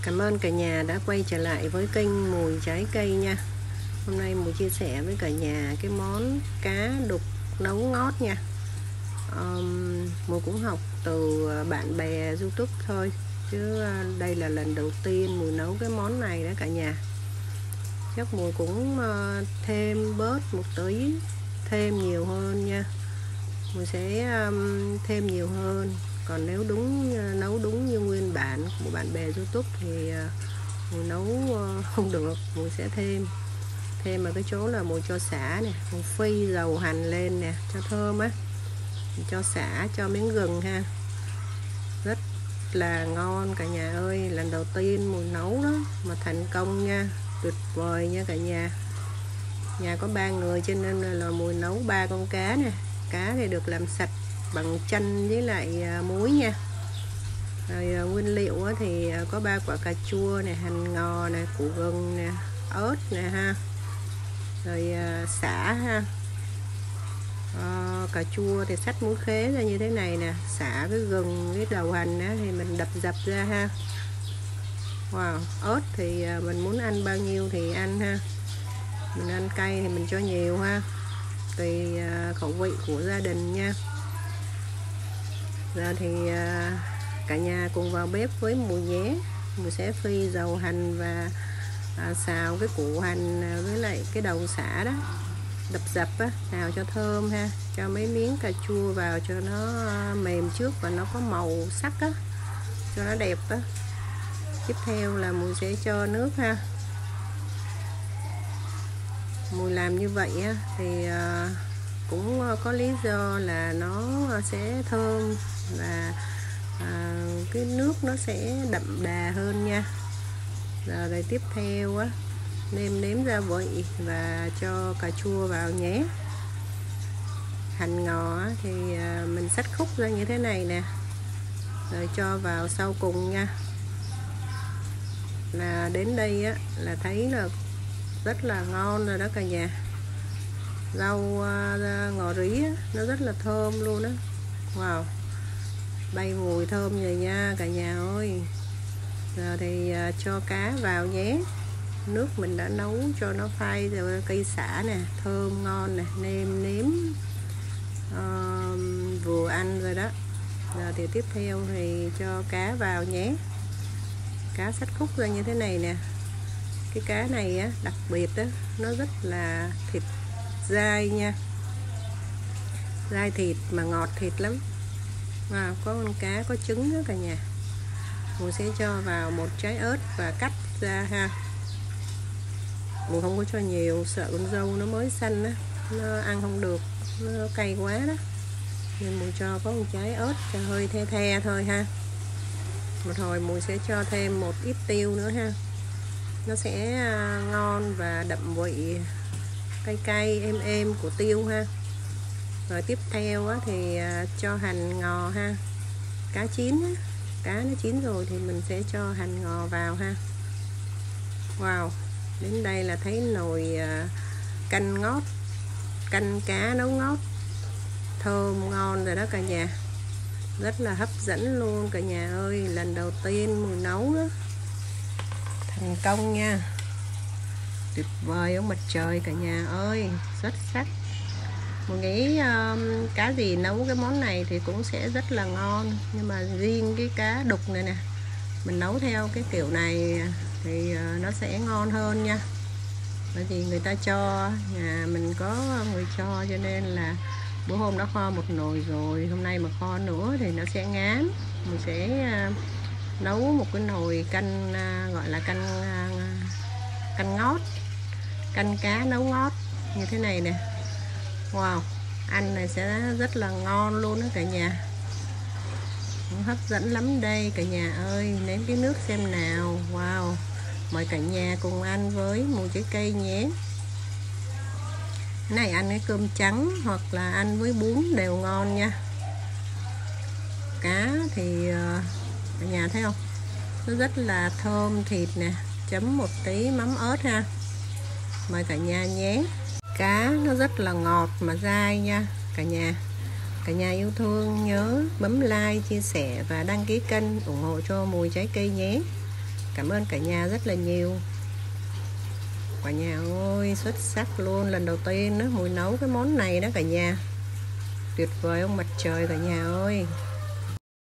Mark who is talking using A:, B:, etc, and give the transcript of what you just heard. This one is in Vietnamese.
A: Cảm ơn cả nhà đã quay trở lại với kênh Mùi Trái Cây nha. Hôm nay Mùi chia sẻ với cả nhà cái món cá đục nấu ngót nha. Mùi cũng học từ bạn bè YouTube thôi, chứ đây là lần đầu tiên Mùi nấu cái món này đó cả nhà. Chắc Mùi cũng thêm bớt một tí, thêm nhiều hơn nha. Mùi sẽ thêm nhiều hơn. Còn nếu nấu đúng như nguyên bản của bạn bè YouTube thì Mùi nấu không được, Mùi sẽ thêm ở cái chỗ là Mùi cho sả nè, Mùi phi dầu hành lên nè cho thơm á, cho sả, cho miếng gừng ha, rất là ngon cả nhà ơi. Lần đầu tiên Mùi nấu đó mà thành công nha, tuyệt vời nha cả nhà. Nhà có 3 người cho nên là Mùi nấu 3 con cá nè. Cá thì được làm sạch bằng chanh với lại muối nha. Rồi nguyên liệu thì có 3 quả cà chua nè, hành ngò nè, củ gừng nè, ớt nè ha, rồi sả ha. Cà chua thì xắt muối khế ra như thế này nè, sả với gừng với đầu hành á, thì mình đập dập ra ha. Wow, ớt thì mình muốn ăn bao nhiêu thì ăn ha, mình ăn cay thì mình cho nhiều ha, tùy khẩu vị của gia đình nha. Giờ thì cả nhà cùng vào bếp với Mùi nhé. Mùi sẽ phi dầu hành và xào cái củ hành với lại cái đầu sả đó, đập dập á, xào cho thơm ha, cho mấy miếng cà chua vào cho nó mềm trước và nó có màu sắc á, cho nó đẹp á. Tiếp theo là Mùi sẽ cho nước ha. Mùi làm như vậy á, thì cũng có lý do là nó sẽ thơm và cái nước nó sẽ đậm đà hơn nha. Rồi tiếp theo á, nêm gia vị và cho cà chua vào nhé. Hành ngò á, thì mình xắt khúc ra như thế này nè, rồi cho vào sau cùng nha. Là đến đây á, là thấy là rất là ngon rồi đó cả nhà. Rau ngò rí á, nó rất là thơm luôn đó. Wow, bay mùi thơm rồi nha cả nhà ơi. Giờ thì cho cá vào nhé. Nước mình đã nấu cho nó phai rồi, cây sả nè, thơm ngon nè, nêm vừa ăn rồi đó. Giờ thì tiếp theo thì cho cá vào nhé. Cá xắt khúc ra như thế này nè. Cái cá này á, đặc biệt á, nó rất là thịt dai nha, dai thịt mà ngọt thịt lắm. Có con cá có trứng đó cả nhà. Mùi sẽ cho vào một trái ớt và cắt ra ha. Mùi không có cho nhiều, sợ con dâu nó mới xanh á, nó ăn không được, nó cay quá đó, nên Mùi cho có một trái ớt cho hơi the the thôi ha. Một hồi Mùi sẽ cho thêm một ít tiêu nữa ha, nó sẽ ngon và đậm vị cay cay êm của tiêu ha. Rồi tiếp theo á, thì cho hành ngò ha. Cá chín á, cá nó chín rồi thì mình sẽ cho hành ngò vào ha. Wow, đến đây là thấy nồi canh ngót, canh cá nấu ngót thơm ngon rồi đó cả nhà, rất là hấp dẫn luôn cả nhà ơi. Lần đầu tiên Mùi nấu đó, thành công nha, tuyệt vời ông mặt trời cả nhà ơi, xuất sắc. Mùi nghĩ cá gì nấu cái món này thì cũng sẽ rất là ngon, nhưng mà riêng cái cá đục này nè, mình nấu theo cái kiểu này thì nó sẽ ngon hơn nha. Bởi vì người ta cho, nhà mình có người cho nên là bữa hôm đó kho một nồi rồi, hôm nay mà kho nữa thì nó sẽ ngán. Mình sẽ nấu một cái nồi canh, gọi là canh ngót, canh cá nấu ngót như thế này nè. Wow, ăn này sẽ rất là ngon luôn đó cả nhà, cũng hấp dẫn lắm đây cả nhà ơi. Nếm cái nước xem nào. Wow, mời cả nhà cùng ăn với Mùi Trái Cây nhé. Cái này ăn với cơm trắng hoặc là ăn với bún đều ngon nha. Cá thì cả nhà thấy không, nó rất là thơm thịt nè, chấm một tí mắm ớt ha. Mời cả nhà nhé. Cá nó rất là ngọt mà dai nha cả nhà. Cả nhà yêu thương nhớ bấm like, chia sẻ và đăng ký kênh ủng hộ cho Mùi Trái Cây nhé. Cảm ơn cả nhà rất là nhiều. Cả nhà ơi, xuất sắc luôn. Lần đầu tiên đó Mùi nấu cái món này đó cả nhà. Tuyệt vời ông mặt trời cả nhà ơi.